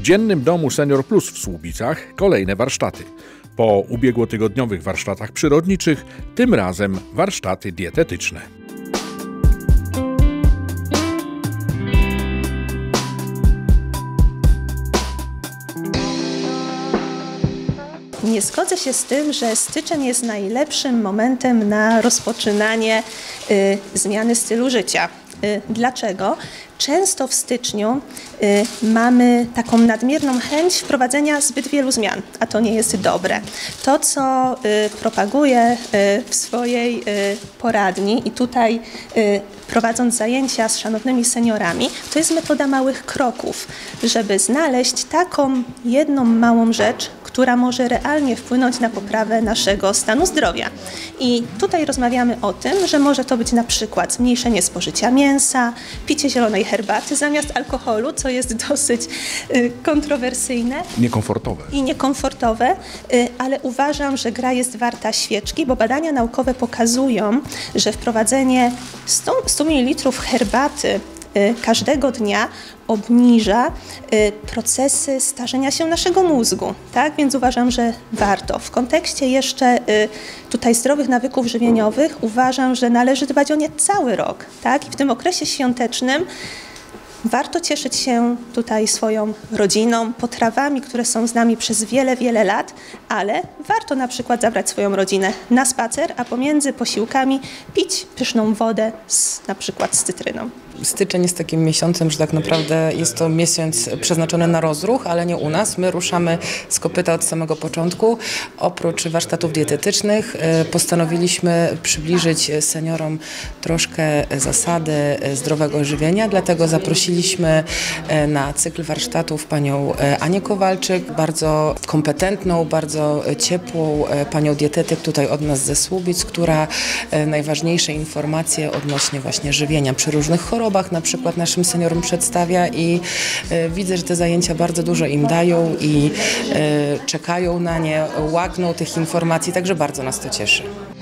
Dziennym Domu Senior Plus w Słubicach kolejne warsztaty. Po ubiegłotygodniowych warsztatach przyrodniczych, tym razem warsztaty dietetyczne. Nie zgodzę się z tym, że styczeń jest najlepszym momentem na rozpoczynanie zmiany stylu życia. Dlaczego? Często w styczniu mamy taką nadmierną chęć wprowadzenia zbyt wielu zmian, a to nie jest dobre. To, co propaguję w swojej poradni i tutaj prowadząc zajęcia z szanownymi seniorami, to jest metoda małych kroków, żeby znaleźć taką jedną małą rzecz, która może realnie wpłynąć na poprawę naszego stanu zdrowia. I tutaj rozmawiamy o tym, że może to być na przykład zmniejszenie spożycia mięsa, picie zielonej herbaty zamiast alkoholu, co jest dosyć kontrowersyjne. Niekomfortowe, ale uważam, że gra jest warta świeczki, bo badania naukowe pokazują, że wprowadzenie 100 ml herbaty każdego dnia obniża procesy starzenia się naszego mózgu, tak? Więc uważam, że warto. W kontekście jeszcze tutaj zdrowych nawyków żywieniowych uważam, że należy dbać o nie cały rok, tak? I w tym okresie świątecznym warto cieszyć się tutaj swoją rodziną, potrawami, które są z nami przez wiele, wiele lat, ale warto na przykład zabrać swoją rodzinę na spacer, a pomiędzy posiłkami pić pyszną wodę na przykład z cytryną. Styczeń jest takim miesiącem, że tak naprawdę jest to miesiąc przeznaczony na rozruch, ale nie u nas. My ruszamy z kopyta od samego początku. Oprócz warsztatów dietetycznych postanowiliśmy przybliżyć seniorom troszkę zasady zdrowego żywienia, dlatego zaprosiliśmy na cykl warsztatów panią Anię Kowalczyk, bardzo kompetentną, bardzo ciepłą panią dietetyk tutaj od nas ze Słubic, która najważniejsze informacje odnośnie właśnie żywienia przy różnych chorobach na przykład naszym seniorom przedstawia i widzę, że te zajęcia bardzo dużo im dają i czekają na nie, łakną tych informacji, także bardzo nas to cieszy.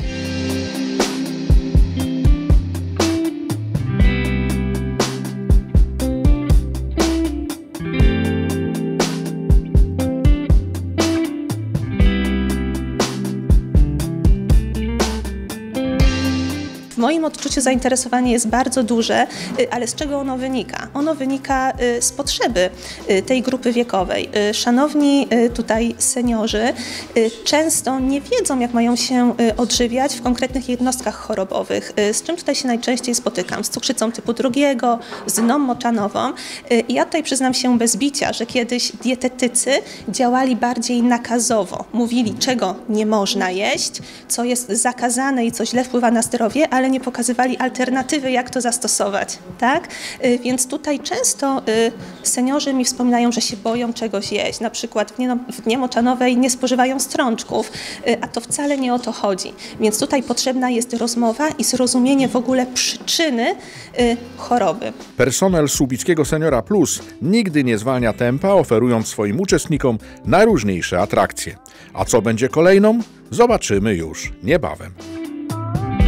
W moim odczuciu zainteresowanie jest bardzo duże, ale z czego ono wynika? Ono wynika z potrzeby tej grupy wiekowej. Szanowni tutaj seniorzy często nie wiedzą, jak mają się odżywiać w konkretnych jednostkach chorobowych. Z czym tutaj się najczęściej spotykam? Z cukrzycą typu 2, z dną moczanową. I ja tutaj przyznam się bez bicia, że kiedyś dietetycy działali bardziej nakazowo. Mówili, czego nie można jeść, co jest zakazane i co źle wpływa na zdrowie, ale nie pokazywali alternatywy, jak to zastosować, tak? Więc tutaj często seniorzy mi wspominają, że się boją czegoś jeść. Na przykład w dnie moczanowej nie spożywają strączków, a to wcale nie o to chodzi. Więc tutaj potrzebna jest rozmowa i zrozumienie w ogóle przyczyny choroby. Personel Słubickiego Seniora Plus nigdy nie zwalnia tempa, oferując swoim uczestnikom najróżniejsze atrakcje. A co będzie kolejną? Zobaczymy już niebawem.